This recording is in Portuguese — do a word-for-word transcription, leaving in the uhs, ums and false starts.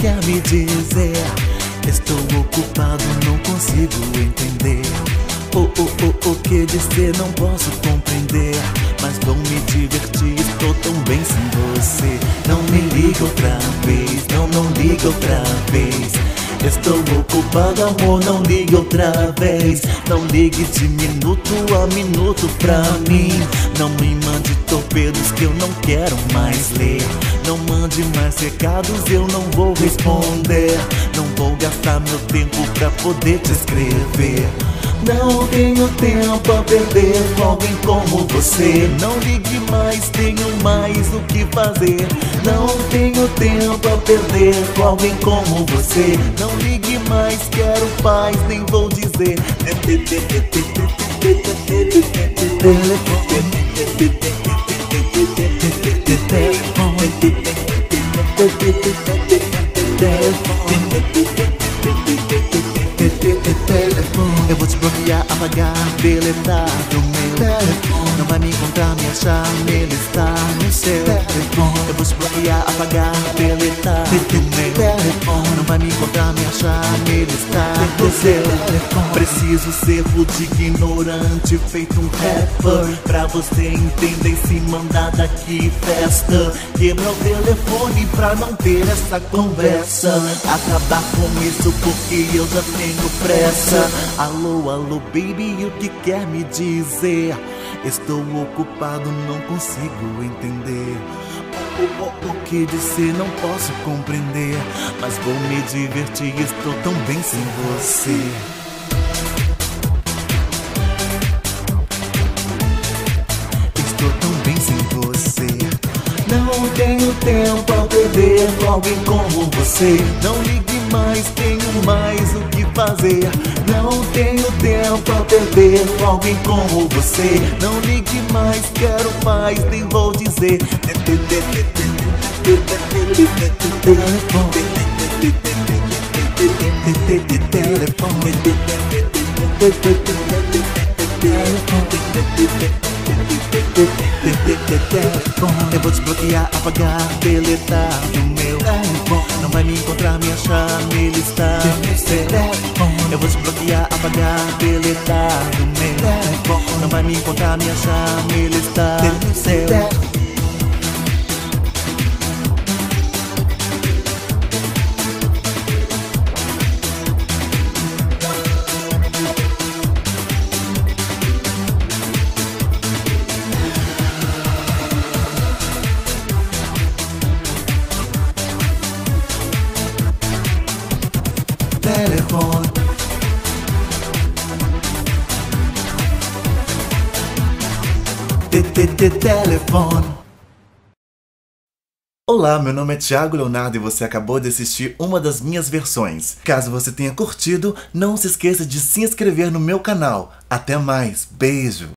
quer me dizer? Estou ocupado, não consigo entender. O, o, o, o que dizer não posso compreender. Mas vou me divertir, estou tão bem sem você. Não me liga outra vez, não, não liga outra vez. Estou ocupado, amor, não ligue outra vez. Não ligue de minuto a minuto pra mim. Não me mande torpedos que eu não quero mais ler. Não mande mais recados, eu não vou responder. Não vou gastar meu tempo pra poder te escrever. Não tenho tempo a perder com alguém como você. Não ligue mais, tenho mais o que fazer. Não tenho tempo a perder com alguém como você. Não ligue mais, quero paz, nem vou dizer. Eu vou te bloquear, apagar, deletar do meu telefone. Não vai me encontrar, me achar, ele está no seu telefone. Eu vou te bloquear, apagar, deletar do meu telefone. Não vai me encontrar, me achar, ele está no seu telefone. Preciso ser rude, ignorante, feito um rapper, pra você entender se mandar daqui festa. Quebra o telefone pra não ter essa conversa. Acabar com isso porque eu já tenho pressa. Alô, alô, baby, o que quer me dizer? Estou ocupado, não consigo entender. O, o, o que dizer não posso compreender. Mas vou me divertir, estou tão bem sem você. Estou tão bem sem você. Não tenho tempo a perder com alguém como você. Não ligue mais, tenho mais o que fazer. Não tenho tempo a perder com alguém como você. Não ligue mais, quero paz, nem vou dizer. Eu vou te bloquear, apagar, deletar do meu telefone. Não vai me encontrar, me achar, me listar no seu telefone. Eu vou te bloquear, apagar, deletar do meu telefone. Não vai me encontrar, me achar, me listar no seu telefone. Telefone. Telefone. Olá, meu nome é Thiago Leonardo e você acabou de assistir uma das minhas versões. Caso você tenha curtido, não se esqueça de se inscrever no meu canal. Até mais, beijo!